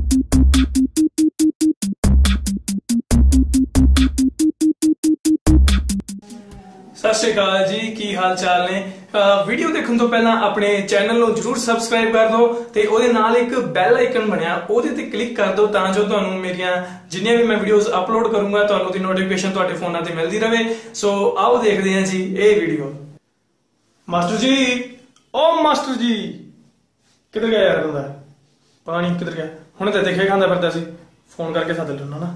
सत श्री अकाल जी, की हाल चाल ने। वीडियो देखने तो पहला अपने चैनल को जरूर सबसक्राइब कर दो ते ओदे नाल एक बैल आइकन बनया ओदे ते क्लिक कर दो तां जो तुहानू मेरियां जिन्नियां भी मैं वीडियोस अपलोड करूंगा तुहानू दी नोटिफिकेशन तुहाडे फोनां ते मिलदी रहे। सो आओ देखते हैं जी ये वीडियो। मास्टर जी, ओ मास्टर जी किधर गया यार बंदा? पता नहीं किधर गया। हुणे ते देखे खांदा फिरदा सी, फोन करके सद लूना ना।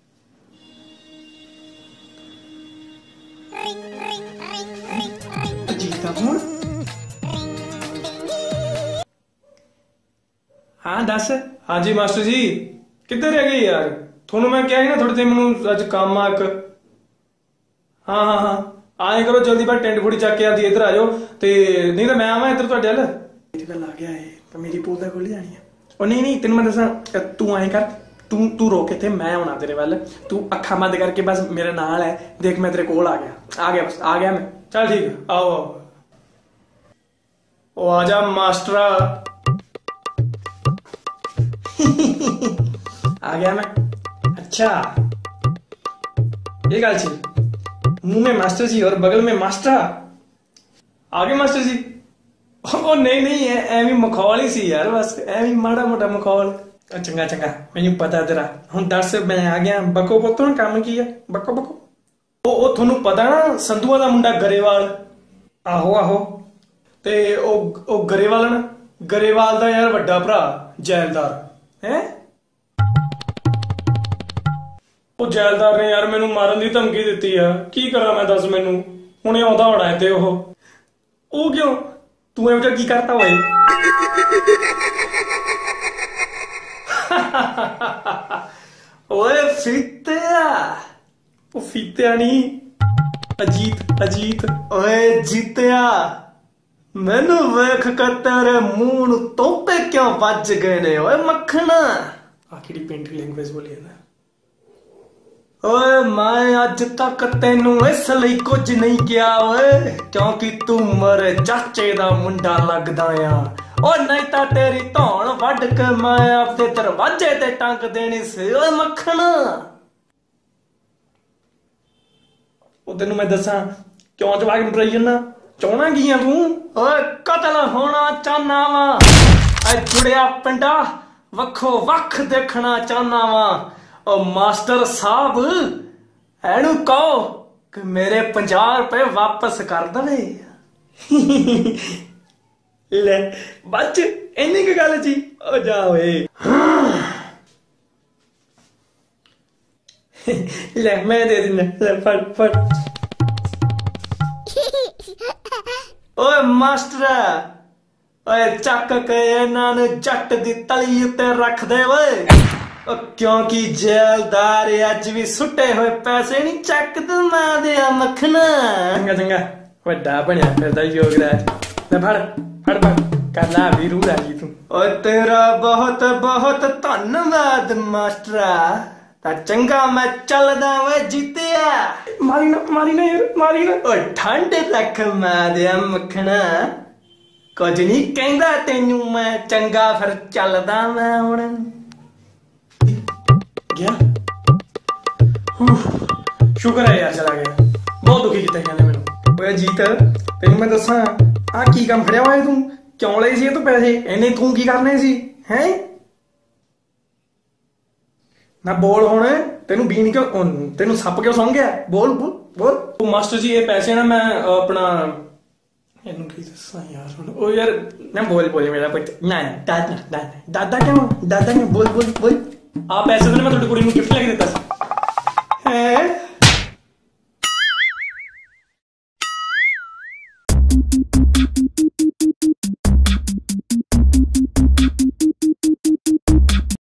हाँ दस। हाँ जी मास्टर जी, किधर रह गए यार? थोनू मैं क्या ही ना थोड़े दिन मैनू अज काम आ एक। हाँ हाँ हाँ आए करो जल्दी, पर टेंट फुड़ी चक के आदि इधर आ जाओ ते नहीं तो मैं आवा इधर तुहाडे अल। मेरी गल आ गया है पर मेरी पोल दा खोली जानी है। ओ नहीं नहीं तेन मैं दसा, तू आए कर, तू रोके थे, मैं आना तेरे वाल। तू अखा बंद करके बस मेरे नाल है, देख मैं तेरे कोल आ गया बस आ गया मैं। चल ठीक है, आओ आओ। ओ आजा मास्टरा। आ गया मैं। अच्छा ये गल छी, मुंह में मास्टर जी और बगल में मास्टरा। आ गए मास्टर जी? ओ नहीं नहीं एवं मखौल ही सी यार, बस एवं माड़ा मोटा मखौल। चंगा चंगा मैनू पता तेरा। हुण दस मैं आ गया, बको पुत्त काम की है? बको बको ओ थोनू पता ना संधुआ दा मुंडा गरेवाल? आहो आहो ते ओ गरेवाल ना, गरेवाल दा यार वड्डा भरा जैलदार है। ओ जैलदार ने यार मैनू मारन दी धमकी दित्ती है। की करा मैं दस, मैनू हुणे आउंदा होना इत्थे। ओ क्यों तू एवं की करता होए? ओए फीत्या, ओ फीत्या नहीं अजीत अजीत। ओए जीत्या, मैनू वेख कर तेरे मुंह नूं तोपे क्यों वज गए ने? ओए मक्खना आखिरी पेंटी लैंग्वेज बोली है ना। ओए मैं अज तक तेनू इसलिए कुछ नहीं किया ओए क्योंकि तू मेरे चाचे दा मुंडा लगदा आ। ओ नहीं ता तेरी धौन वड के मैं अपने दरवाजे ते टंग देनी सी। ओए मक्खना ओ तेनू मैं दसा क्यों जवाक नूं डराई जन्ना? चाहना की है तू? ओए कतल होना चाहना वा, जुड़िया पिंडा वखो वख देखना चाहना वा। ओ मास्टर साहब एनू कहो कि मेरे 50 रुपए वापस कर दे। ले बच इन्नी की गल जी। ओ जाओ ले मैं दे देना, ले फड़ फड़। ओए मास्टर ओए चक के इन्हां जट दी तली उत्ते रख दे ओए, क्योंकि जेलदार अज भी सुटे हुए पैसे नहीं चकदा मैं दे मखना। चंगा चंगा वड्डा बनिया फिरदा योगराज। ले फड़ फड़ फड़ कर ला वीरू राजी तू। ओए तेरा बहुत बहुत धन्यवाद मास्टरा। ता चंगा मैं चलदा वे जीतिया। मारी ना यार मारी ना। ओए ठंड रख मैं दे मखना, कुछ नहीं कहंदा तेनू मैं। चंगा फिर चलदा मैं हुण। गया शुक्र है यार चला गया, बहुत दुखी किया कहने मैनू। ओए जीत तेन मैं दसा आ की काम फड़िया हुआ है तू? क्यों लए सी तू पैसे इन्ने? तू की करने सी हैं? ना बोल हुण तेनू बीन क्यों, तेनू सप क्यों सौं गया? बोल बोल बोल। मास्टर जी ये पैसे ना मैं अपना इनू की दसा यार हुण। ओ यार ना बोल बोल मेरा पुत्त। ना दादा क्यों? दादा क्यों? बोल बोल बोल। आ पैसे तो मैं थोड़ी कुड़ी नूं गिफ्ट लेके दित्ता सी। है